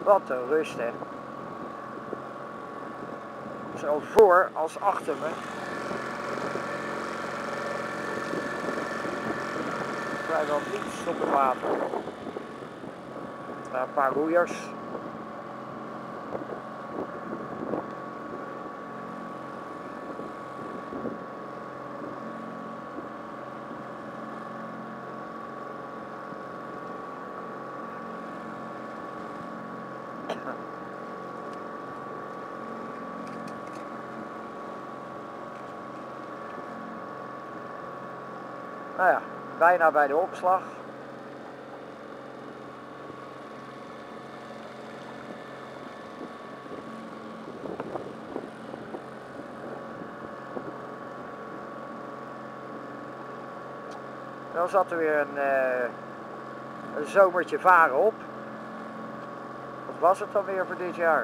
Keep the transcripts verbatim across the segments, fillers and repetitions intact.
Wat een rust, hè. Zo voor als achter me. Vrijwel niets op het water. Uh, een paar roeiers. Nou ja, bijna bij de opslag. Dan zat er weer een, uh, een zomertje varen op. Wat was het dan weer voor dit jaar?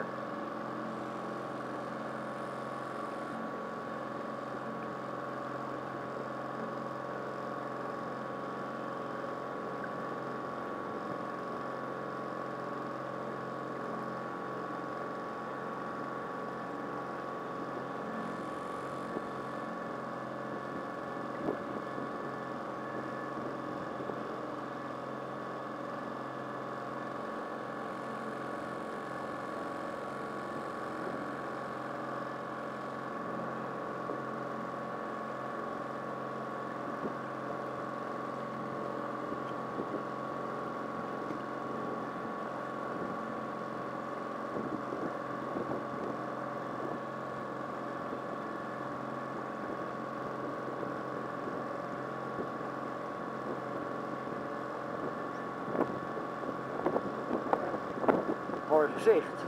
Mooi gezicht.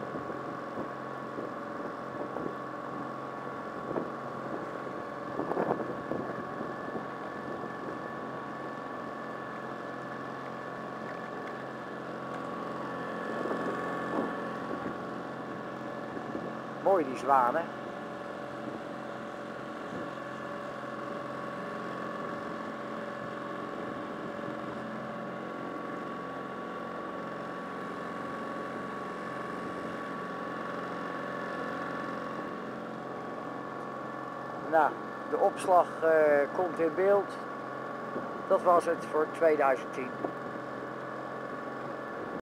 Mooi die zwanen. Nou, de opslag uh, komt in beeld. Dat was het voor tweeduizend tien.